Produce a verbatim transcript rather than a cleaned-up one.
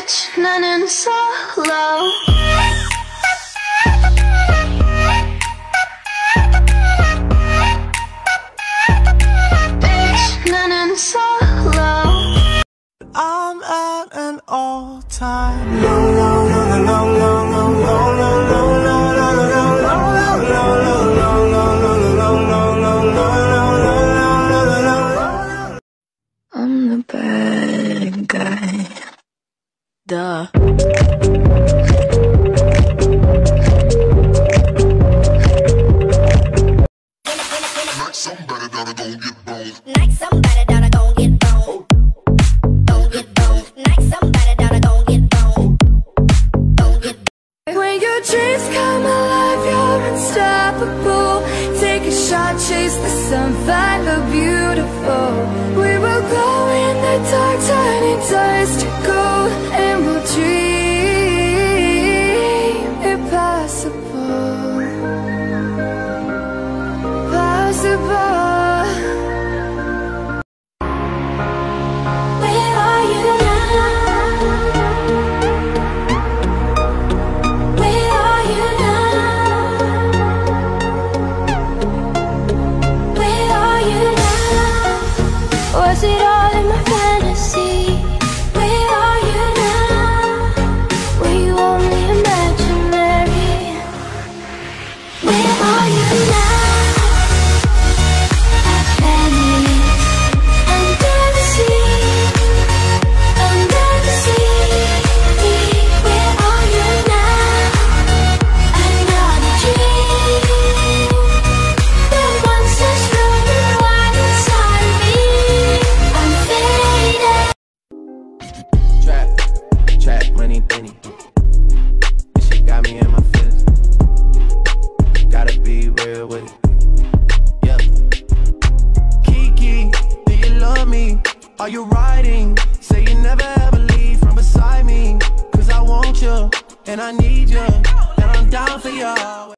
Bitch, nothing solo. I'm at an all-time low, low, low, low, low, low, low, low, low, low. I'm the bad guy. Duh. Like somebody that I don't get boned. Like somebody that I don't get boned. Don't get boned. Like somebody that I don't get boned. Don't get boned. When your dreams come alive, you're unstoppable. Take a shot, chase the sun, find the beautiful. We will glow in the dark, turning dust to gold, and we'll dream impossible. Possible. Where are you now? Where are you now? Where are you now? Was it all in my fantasy? Where are you now? Were you only imaginary? Where are you now? Trap money, penny. This shit got me in my feelings. Gotta be real with it. Yeah. Kiki, do you love me? Are you riding? Say you never ever leave from beside me. Cause I want you, and I need you, and I'm down for you.